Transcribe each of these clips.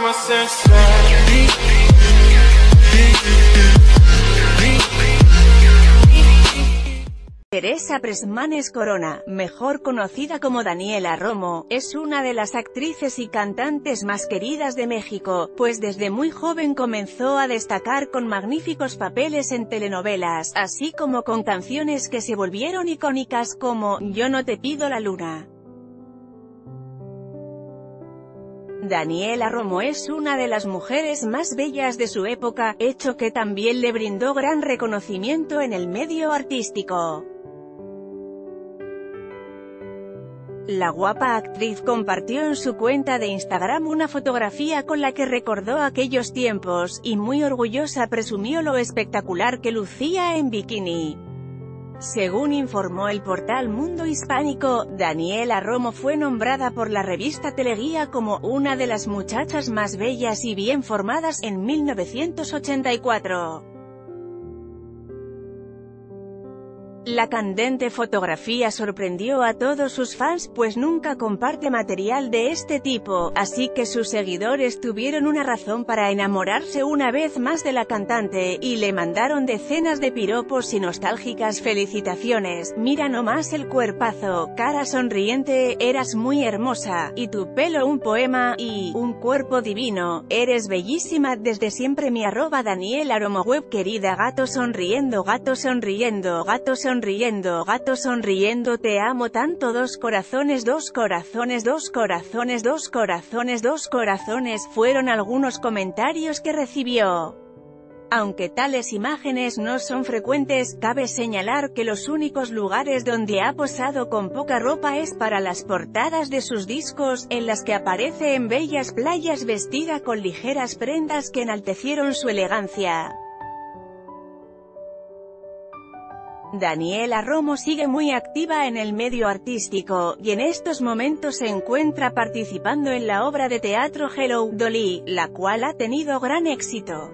a sensei. Teresa Presmanes Corona, mejor conocida como Daniela Romo, es una de las actrices y cantantes más queridas de México, pues desde muy joven comenzó a destacar con magníficos papeles en telenovelas, así como con canciones que se volvieron icónicas como Yo no te pido la luna. Daniela Romo es una de las mujeres más bellas de su época, hecho que también le brindó gran reconocimiento en el medio artístico. La guapa actriz compartió en su cuenta de Instagram una fotografía con la que recordó aquellos tiempos, y muy orgullosa presumió lo espectacular que lucía en bikini. Según informó el portal Mundo Hispánico, Daniela Romo fue nombrada por la revista Teleguía como una de las muchachas más bellas y bien formadas en 1984. La candente fotografía sorprendió a todos sus fans, pues nunca comparte material de este tipo, así que sus seguidores tuvieron una razón para enamorarse una vez más de la cantante, y le mandaron decenas de piropos y nostálgicas felicitaciones. Mira nomás el cuerpazo, cara sonriente, eras muy hermosa, y tu pelo un poema, y un cuerpo divino, eres bellísima desde siempre. Mi @Daniela Romo web. Querida, gato sonriendo, gato sonriendo, gato sonriendo, gato sonriendo, te amo tanto. Dos corazones, dos corazones, dos corazones, dos corazones, dos corazones, fueron algunos comentarios que recibió. Aunque tales imágenes no son frecuentes, cabe señalar que los únicos lugares donde ha posado con poca ropa es para las portadas de sus discos, en las que aparece en bellas playas vestida con ligeras prendas que enaltecieron su elegancia. Daniela Romo sigue muy activa en el medio artístico, y en estos momentos se encuentra participando en la obra de teatro Hello, Dolly, la cual ha tenido gran éxito.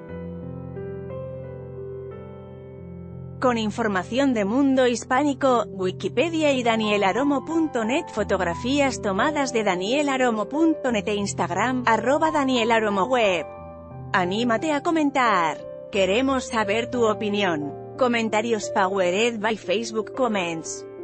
Con información de Mundo Hispánico, Wikipedia y danielaromo.net. Fotografías tomadas de danielaromo.net e Instagram, @DanielaRomoWeb. Anímate a comentar. Queremos saber tu opinión. Comentarios powered by Facebook Comments.